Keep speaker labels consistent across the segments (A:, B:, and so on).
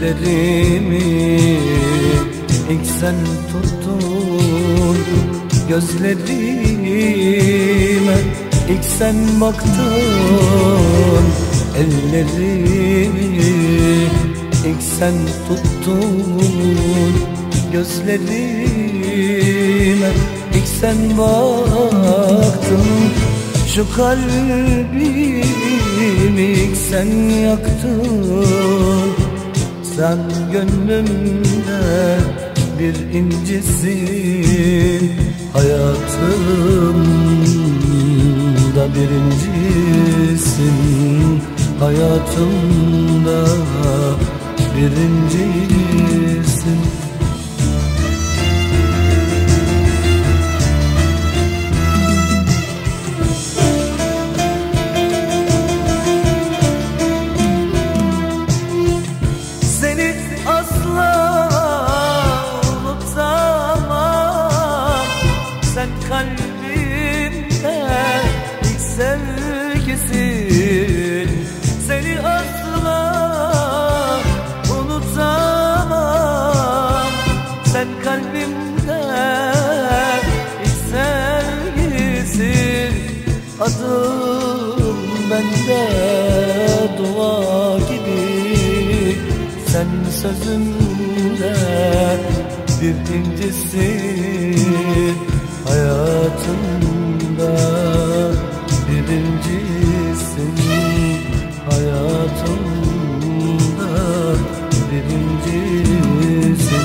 A: Ellerimi ilk sen tuttun, gözlerime ilk sen baktın. Ellerimi ilk sen tuttun, gözlerime ilk sen baktın. Şu kalbimi ilk sen yaktın. Sen gönlümde bir incisin, hayatımda birincisin, hayatımda birincisin.
B: Kalbimde ilk sevgisin, seni asla unutamam. Sen kalbimde ilk sevgisin, adın bende dua gibi. Sen sözümde bir incisin, hayatımda birincisin, hayatımda birincisin.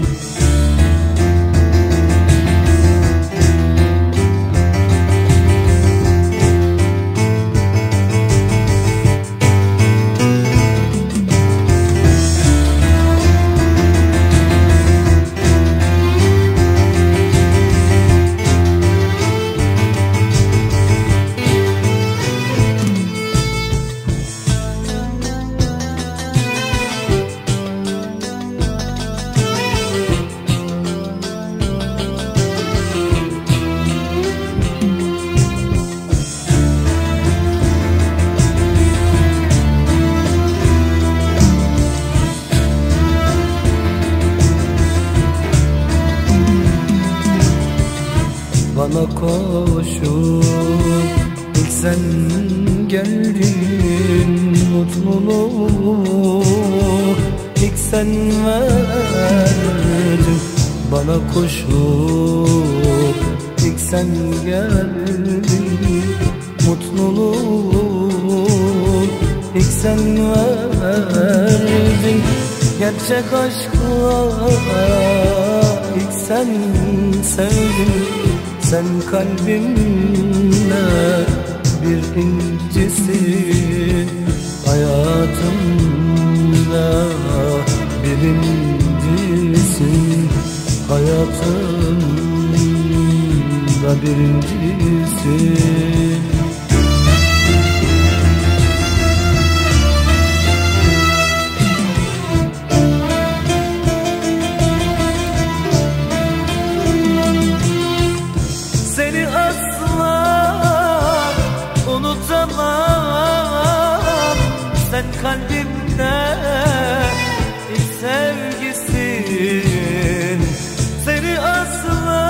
B: Bana koşup ilk sen geldin, mutluluğu ilk sen verdin. Bana koşup ilk sen geldin, mutluluğu ilk sen verdin. Gerçek aşkla ilk sen sevdin. Sen kalbimde bir incisin, hayatımda birincisin, hayatımda birincisin. Seni asla unutamam. Sen kalbimde ilk sevgisin, seni asla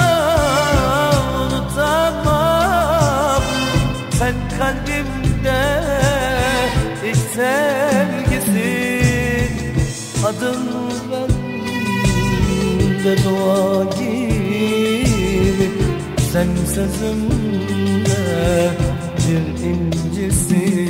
B: unutamam. Sen kalbimde ilk sevgisin, adın bende dua gibi. Sen sözümde bir incisin,